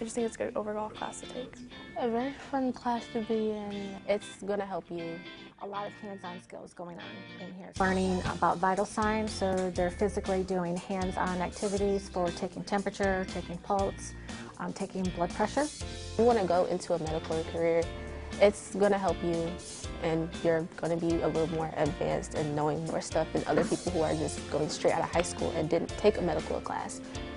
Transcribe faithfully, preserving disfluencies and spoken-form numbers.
just think it's a good overall class to take. A very fun class to be in. It's going to help you. A lot of hands-on skills going on in here. Learning about vital signs, so they're physically doing hands-on activities for taking temperature, taking pulse, um, taking blood pressure. If you want to go into a medical career, it's going to help you, and you're going to be a little more advanced and knowing more stuff than other people who are just going straight out of high school and didn't take a medical class.